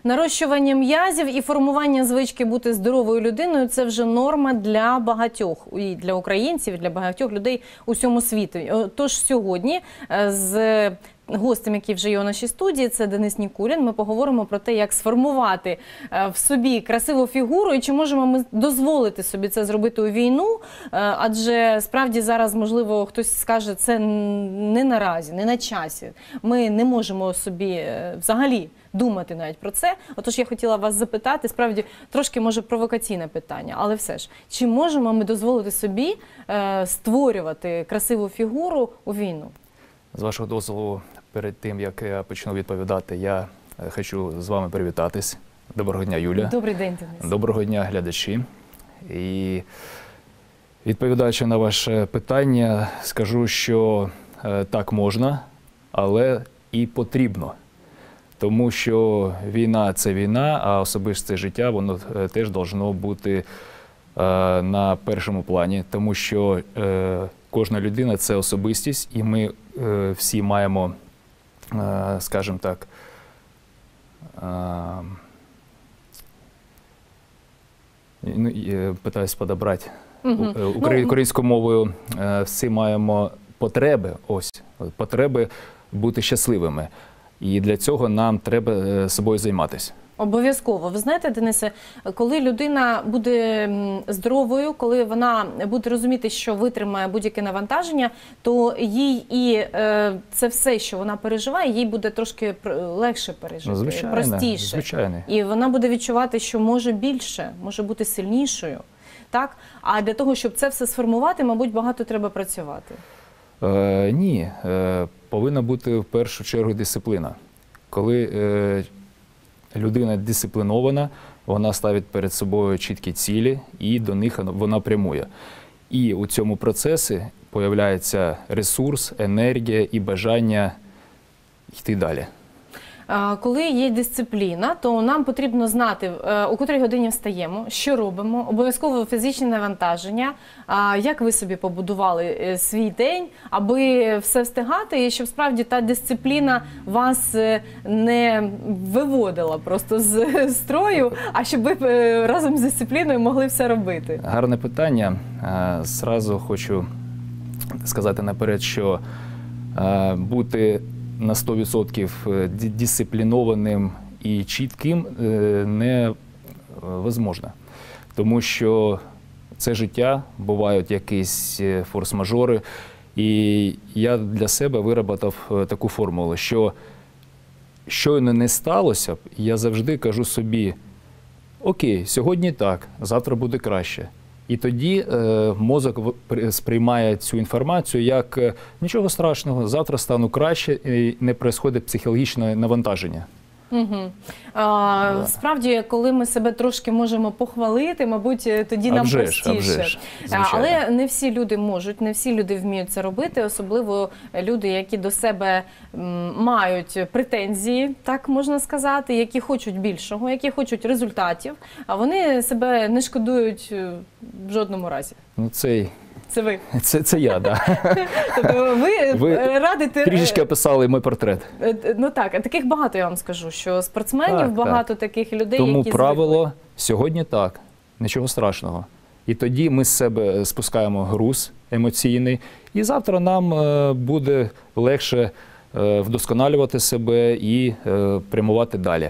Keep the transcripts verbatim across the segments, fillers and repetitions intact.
Нарощування м'язів і формування звички бути здоровою людиною – це вже норма для багатьох, і для українців, і для багатьох людей у всьому світі. Тож сьогодні з гостем, який вже є у нашій студії, це Денис Нікулін. Ми поговоримо про те, як сформувати в собі красиву фігуру і чи можемо ми дозволити собі це зробити у війну. Адже справді зараз, можливо, хтось скаже, це не наразі, не на часі. Ми не можемо собі взагалі думати навіть про це. Отож, я хотіла вас запитати, справді, трошки, може, провокаційне питання, але все ж, чи можемо ми дозволити собі е, створювати красиву фігуру у війну? З вашого дозволу, перед тим, як я почну відповідати, я хочу з вами привітатись. Доброго дня, Юля. Добрий день, Денис. Доброго дня, глядачі. І відповідаючи на ваше питання, скажу, що е, так можна, але і потрібно. Тому що війна – це війна, а особисте життя, воно теж должно бути е, на першому плані. Тому що е, кожна людина – це особистість, і ми е, всі маємо, е, скажімо так, е, ну, питаюсь подобрати Угу. Украї, українською мовою, е, всі маємо потреби, ось, потреби бути щасливими. І для цього нам треба собою займатися. Обов'язково. Ви знаєте, Денисе, коли людина буде здоровою, коли вона буде розуміти, що витримає будь-яке навантаження, то їй і е, це все, що вона переживає, їй буде трошки легше пережити, звичайно, простіше. Звичайно. І вона буде відчувати, що може більше, може бути сильнішою. Так? А для того, щоб це все сформувати, мабуть, багато треба працювати. Е, ні. Е, повинна бути в першу чергу дисципліна. Коли е, людина дисциплінована, вона ставить перед собою чіткі цілі і до них вона прямує. І у цьому процесі з'являється ресурс, енергія і бажання йти далі. Коли є дисципліна, то нам потрібно знати, у котрій годині встаємо, що робимо, обов'язково фізичне навантаження, як ви собі побудували свій день, аби все встигати, і щоб справді та дисципліна вас не виводила просто з строю, а щоб ви разом з дисципліною могли все робити. Гарне питання. Зразу хочу сказати наперед, що бути на сто відсотків дисциплінованим і чітким невозможно. Тому що це життя, бувають якісь форс-мажори. І я для себе виробив таку формулу, що щойно не сталося, я завжди кажу собі: окей, сьогодні так, завтра буде краще. І тоді е, мозок сприймає цю інформацію як е, нічого страшного, завтра стану краще, і не відбувається психологічне навантаження. Угу. А, да. Справді, коли ми себе трошки можемо похвалити, мабуть, тоді нам вже простіше. Ж, вже ж, Але не всі люди можуть, не всі люди вміють це робити, особливо люди, які до себе мають претензії, так можна сказати, які хочуть більшого, які хочуть результатів, а вони себе не шкодують в жодному разі. Ну, цей... Це ви. Це, це я, так. Да. Тобто ви, ви радите... трішечки описали мій портрет. Ну так, таких багато, я вам скажу, що спортсменів так, багато так. таких людей, Тому які правило звикли. Сьогодні так, нічого страшного. І тоді ми з себе спускаємо груз емоційний, і завтра нам буде легше вдосконалювати себе і прямувати далі.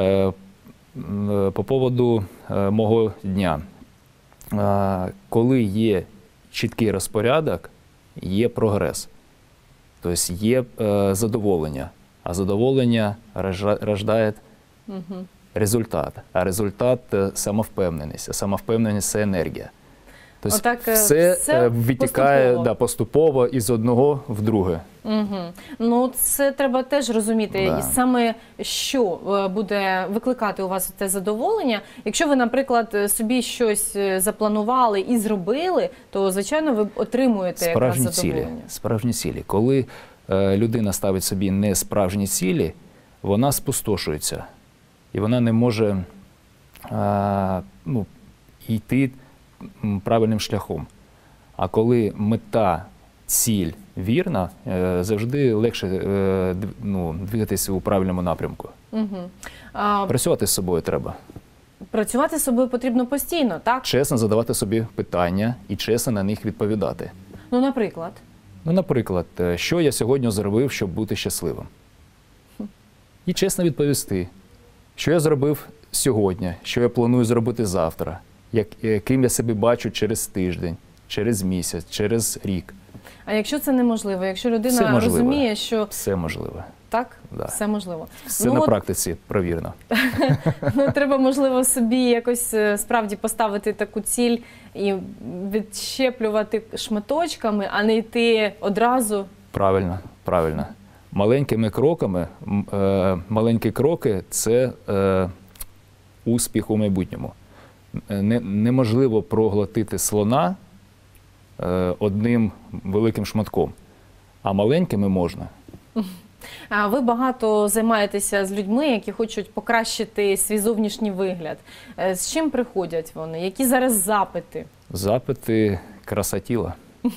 По поводу мого дня. Коли є чіткий розпорядок, є прогрес. Тобто є е, задоволення, а задоволення рождає угу. результат. А результат – самовпевненість, а самовпевненість – це енергія. Тобто Отак, все, все витікає поступово. Да, поступово із одного в друге. Угу. Ну, це треба теж розуміти, Да. саме що буде викликати у вас це задоволення. Якщо ви, наприклад, собі щось запланували і зробили, то, звичайно, ви отримуєте справжні якраз задоволення. Цілі, справжні цілі. Коли е, людина ставить собі не справжні цілі, вона спустошується. І вона не може е, ну, йти правильним шляхом. А коли мета ціль вірна, е, завжди легше е, дв- ну, двигатися у правильному напрямку. Угу. А, Працювати з собою треба. працювати з собою потрібно постійно, так? Чесно задавати собі питання і чесно на них відповідати. Ну, наприклад. Ну, наприклад, е, що я сьогодні зробив, щоб бути щасливим? І чесно відповісти, що я зробив сьогодні, що я планую зробити завтра, як, е, ким я себе бачу через тиждень, через місяць, через рік. А якщо це неможливо, якщо Все людина можливо. розуміє, що Все можливо. так, Да. все можливо. Все Ну, на от, практиці провірено. ну, треба, можливо, собі якось е, справді поставити таку ціль і відщеплювати шматочками, а не йти одразу. Правильно, правильно. Маленькими кроками, м, е, маленькі кроки – це е, успіх у майбутньому. Не, неможливо проглотити слона е, одним великим шматком, а маленькими можна. А ви багато займаєтеся з людьми, які хочуть покращити свій зовнішній вигляд. Е, З чим приходять вони? Які зараз запити? Запити – краса тіла.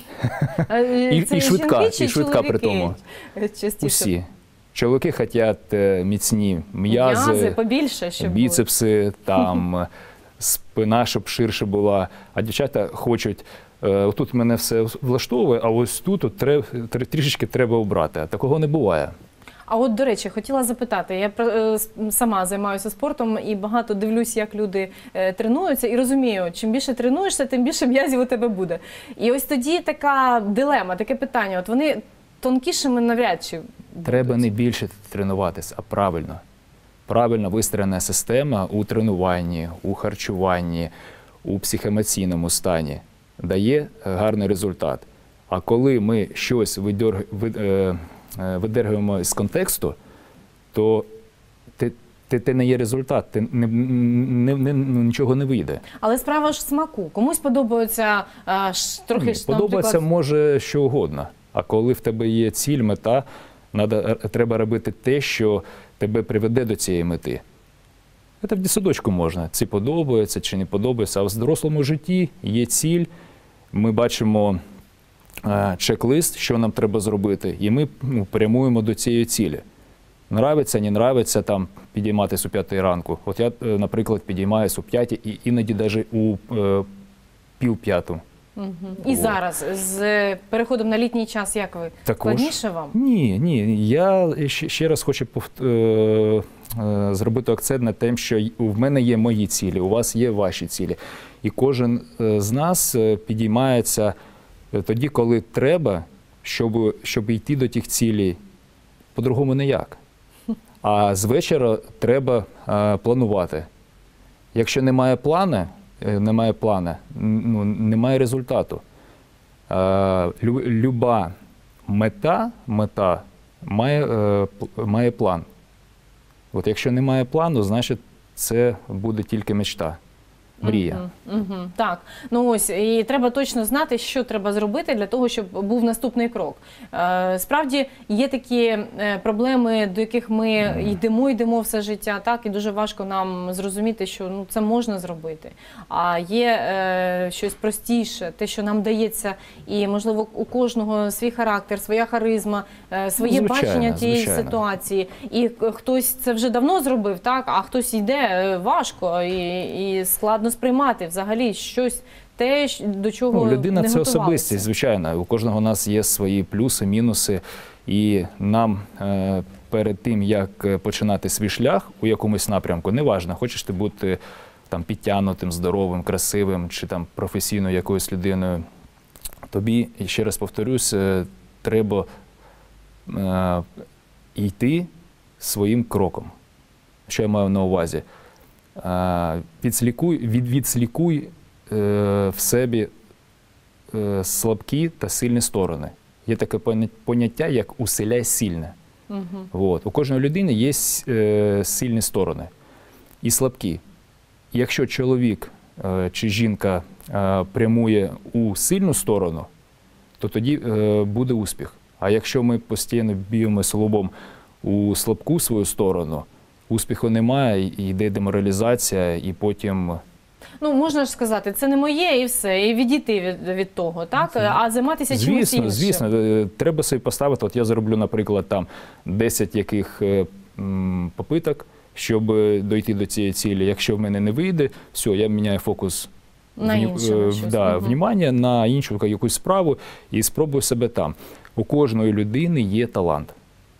Е, І- це і швидка, жінки чи і швидка при чоловіки? тому. Е, частіше? Усі. Чоловіки хочуть е, міцні М'язи, м'язи, побільше, щоб були. біцепси, там, спина, щоб ширше була. А дівчата хочуть, е, тут мене все влаштовує, а ось тут от тре- тр- трішечки треба обрати. А такого не буває. А от, до речі, хотіла запитати, я про- е, с- сама займаюся спортом і багато дивлюсь, як люди е, тренуються, і розумію, чим більше тренуєшся, тим більше м'язів у тебе буде. І ось тоді така дилема, таке питання, от вони тонкішими навряд чи будуть. Треба не більше тренуватися, а правильно. Правильно вистроєна система у тренуванні, у харчуванні, у психоемоційному стані дає гарний результат. А коли ми щось видерг- ви- е, е, видергуємо з контексту, то те, те, те не є результат, те не, не, не, ну, нічого не вийде. Але справа ж в смаку. Комусь подобається а, ж, трохи Ні, ж, подобається наприклад, може що угодно. А коли в тебе є ціль, мета, надо, треба робити те, що тебе приведе до цієї мети. Це в дитсадочку можна. Це подобається чи не подобається. А в дорослому житті є ціль, ми бачимо е, чек-лист, що нам треба зробити, і ми ну, прямуємо до цієї цілі. Нравиться, не нравиться там підійматися у п'ятій ранку. От я, е, наприклад, підіймаюсь у п'ятій і іноді навіть у е, пів п'яту. Мгм. І От. зараз, з переходом на літній час, як ви? Також. Складніше вам? Ні, ні. Я ще, ще раз хочу повт- е, е, зробити акцент на те, що й- в мене є мої цілі, у вас є ваші цілі. І кожен е, з нас е, підіймається е, тоді, коли треба, щоб, щоб йти до тих цілей. По-другому ніяк. А з вечора треба е, планувати. Якщо немає плану, е, немає плану, н- ну, немає результату. Е, лю- Люба мета, мета має, е, п- має план. От якщо немає плану, значить це буде тільки мечта, мрія. Мгм, мгм. Так, ну ось, і треба точно знати, що треба зробити для того, щоб був наступний крок. Е, справді є такі е, проблеми, до яких ми йдемо, йдемо все життя, так, і дуже важко нам зрозуміти, що ну, це можна зробити. А є е, щось простіше, те, що нам дається, і, можливо, у кожного свій характер, своя харизма, е, своє звичайно, бачення тієї звичайно. ситуації. І к- хтось це вже давно зробив, так, а хтось йде е, важко і, і складно сприймати взагалі щось, те, щ- до чого Ну, людина не це готувалися. особистість, звичайно. У кожного у нас є свої плюси, мінуси. І нам е, перед тим, як е, починати свій шлях у якомусь напрямку, неважно, хочеш ти бути там підтягнутим, здоровим, красивим чи там професійною якоюсь людиною, тобі, і ще раз повторюсь, е, треба е, йти своїм кроком. Що я маю на увазі? Е, відслікуй, від, відслікуй е, в себе е, слабкі та сильні сторони. Є таке поня- поняття, як «усиляй сильне». Мгм. От. У кожної людини є е, сильні сторони і слабкі. Якщо чоловік е, чи жінка е, прямує у сильну сторону, то тоді е, буде успіх. А якщо ми постійно б'ємося лобом у слабку свою сторону, успіху немає, і йде деморалізація, і потім Ну, можна ж сказати, це не моє і все, і відійти від, від того, так? А займатися чимось Звісно, іншим. звісно, е, треба собі поставити, от я зроблю, наприклад, там десять яких е, м, попиток, щоб дойти до цієї цілі. Якщо в мене не вийде, все, я міняю фокус На вні- інше, е, на в- щось. да, Мгм. внімання на іншу якусь справу і спробую себе там. У кожної людини є талант,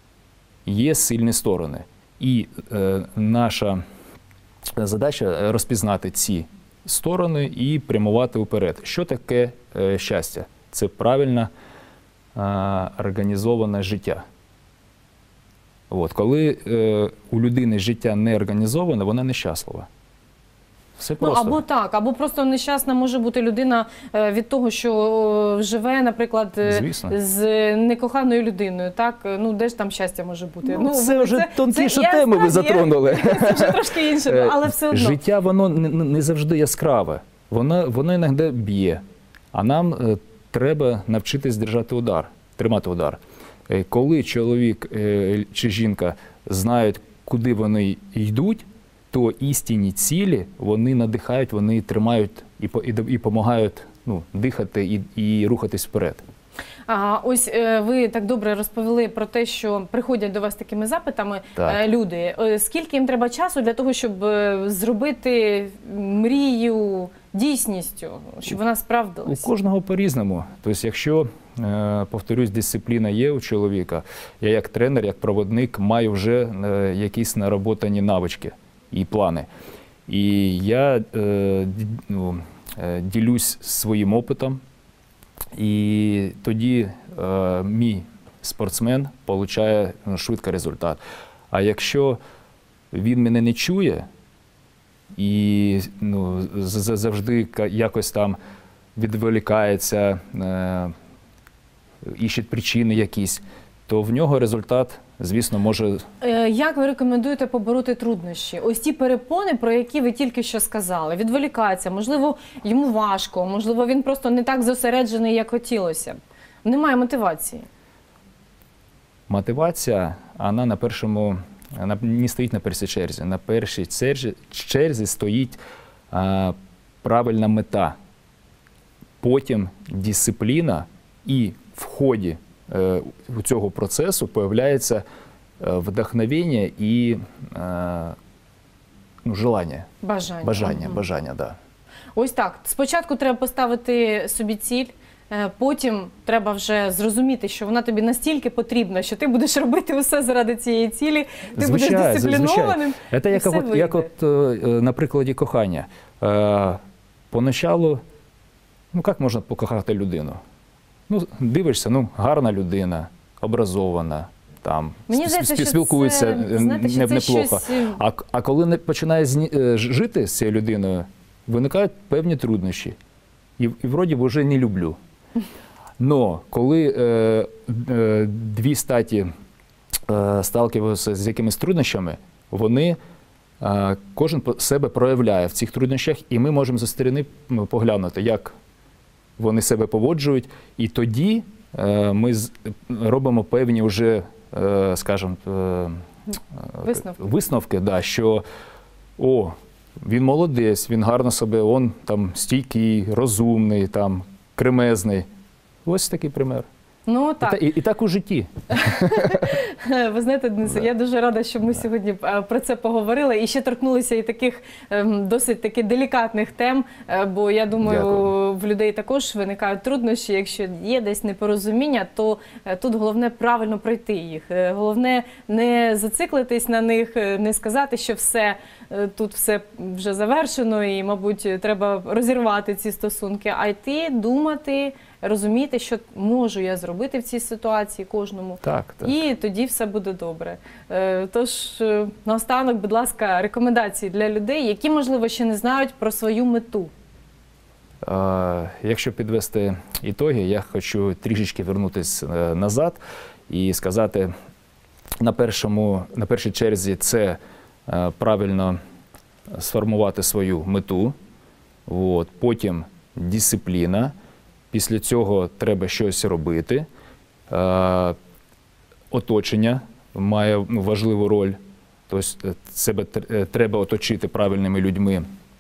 є сильні сторони. І е, наша задача розпізнати ці сторони і прямувати вперед. Що таке е, щастя? Це правильно е, організоване життя. От, коли е, у людини життя не організоване, вона нещаслива. Все Ну, просто. або так, або просто нещасна може бути людина е, від того, що е, живе, наприклад, е, Звісно. з некоханою людиною. Так, ну де ж там щастя може бути? Ну, це вже тонкішу я тему ви справді- затронули. Це вже трошки інше, Е, але все одно. Життя, воно не, не завжди яскраве. Воно, воно іноді б'є. А нам е, треба навчитись держати удар, тримати удар. Е, коли чоловік е, чи жінка знають, куди вони йдуть, то істинні цілі вони надихають, вони тримають і, по- і, і допомагають ну, дихати і, і рухатись вперед. А ось е, ви так добре розповіли про те, що приходять до вас такими запитами Так. е, люди. Е, Скільки їм треба часу для того, щоб е, зробити мрію дійсністю, щоб вона У справдилась? кожного по-різному. Тобто, якщо, е, повторюсь, дисципліна є у чоловіка, я як тренер, як проводник маю вже е, якісь нароботані навички і плани. І я е, ді- ну, е, ділюсь своїм опитом, і тоді е, мій спортсмен отримує ну, швидко результат. А якщо він мене не чує, і ну, з- з- завжди ка- якось там відволікається, е, іще причини якісь, то в нього результат, звісно, може. Е, Як ви рекомендуєте побороти труднощі? Ось ті перепони, про які ви тільки що сказали. Відволікається, можливо, йому важко, можливо, він просто не так зосереджений, як хотілося б. Немає мотивації. Мотивація, вона на першому, вона не стоїть на першій черзі. На першій черзі, черзі стоїть а, правильна мета, потім дисципліна, і в ході е, цього процесу появляється е, вдохновення і е, ну, желання. Бажання. Бажання, Мгм. бажання, да. Ось так. Спочатку треба поставити собі ціль, е, потім треба вже зрозуміти, що вона тобі настільки потрібна, що ти будеш робити усе заради цієї цілі, ти Звичайно, будеш дисциплінованим. Це і як, все от, як вийде. от е, на прикладі кохання. Е, Поначалу, ну як можна покохати людину? Ну, дивишся, ну, гарна людина, образована, там, Мені спі- здається, що спілкується це, е, знаєте, що не- це неплохо. щось, е, А, а коли не починає зні- е, ж- жити з цією людиною, виникають певні труднощі. І, і вроді б вже не люблю. Но коли е, е, дві статі е, сталкиваються з якимись труднощами, вони е, кожен по- себе проявляє в цих труднощах, і ми можемо зі сторони ну, поглянути, як вони себе поводжують, і тоді е, ми з- робимо певні вже, е, скажімо, е, е, Висновки. висновки, да, що о, він молодець, він гарно себе, он там стійкий, розумний, там, кремезний. Ось такий пример. Ну І, та- так. і, і так у житті. Ви знаєте, Денисе, я дуже рада, що ми сьогодні е, про це поговорили і ще торкнулися і таких ем, досить таки делікатних тем, е, бо я думаю, Дякую. в людей також виникають труднощі. Якщо є десь непорозуміння, то е, тут головне правильно пройти їх. Е, Головне не зациклитись на них, е, не сказати, що все е, тут все вже завершено і, мабуть, треба розірвати ці стосунки, а йти, думати, розуміти, що можу я зробити в цій ситуації кожному. Так, так. І тоді все буде добре. Е, Тож, е, наостанок, будь ласка, рекомендації для людей, які, можливо, ще не знають про свою мету. Е, Якщо підвести ітоги, я хочу трішечки вернутися е, назад і сказати, на, першому, на першій черзі це е, правильно сформувати свою мету, от, потім дисципліна, після цього треба щось робити, е, оточення має ну, важливу роль, тобто себе тр- треба оточити правильними людьми.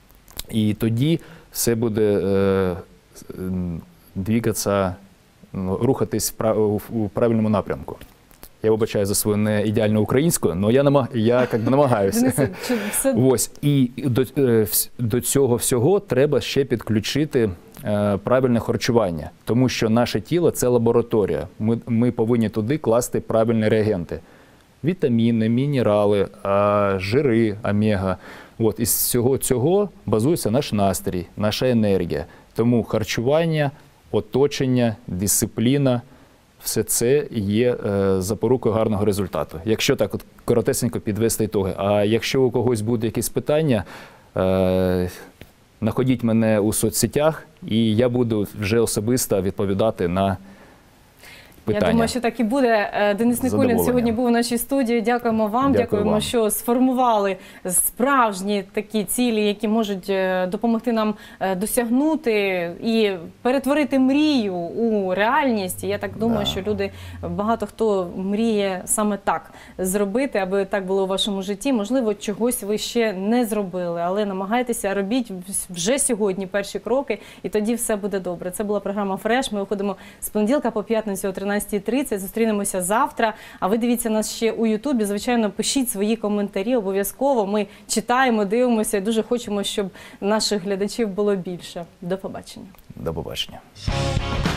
І тоді все буде е, двигатися, ну, рухатись в, прав, в правильному напрямку. Я вибачаю за свою не ідеальну українську, але я, намаг, я як би, намагаюся. Ось. І до, до цього всього треба ще підключити е, правильне харчування, тому що наше тіло – це лабораторія. Ми, ми повинні туди класти правильні реагенти. Вітаміни, мінерали, а, жири, омега. От, із всього цього базується наш настрій, наша енергія. Тому харчування, оточення, дисципліна – все це є е, запорукою гарного результату. Якщо так от коротесенько підвести ітоги. А якщо у когось буде якісь питання, е, знаходіть мене у соцсетях, і я буду вже особисто відповідати на питання. Я думаю, що так і буде. Денис Никулін сьогодні був у нашій студії. Дякуємо вам. Дякую Дякуємо, вам. що сформували справжні такі цілі, які можуть допомогти нам досягнути і перетворити мрію у реальність. І я так думаю, Да. що люди, багато хто мріє саме так зробити, аби так було у вашому житті. Можливо, чогось ви ще не зробили, але намагайтеся, робіть вже сьогодні перші кроки, і тоді все буде добре. Це була програма «Фреш». Ми виходимо з понеділка по п'ятницю о тринадцятій тридцять. Зустрінемося завтра. А ви дивіться нас ще у Ютубі. Звичайно, пишіть свої коментарі обов'язково. Ми читаємо, дивимося і дуже хочемо, щоб наших глядачів було більше. До побачення. До побачення.